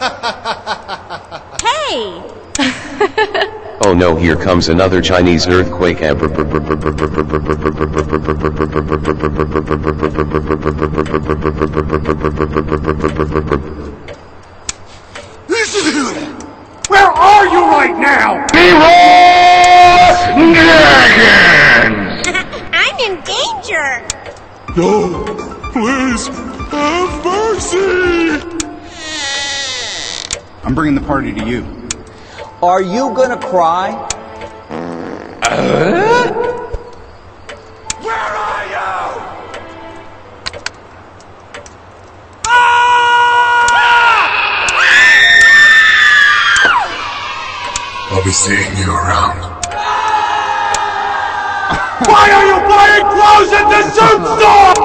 Hey! Oh no, here comes another Chinese earthquake. Where are you right now? Dragons! I'm in danger! No, please, have mercy! I'm bringing the party to you. Are you gonna cry? Where are you? I'll be seeing you around. Why are you buying clothes at the suit store?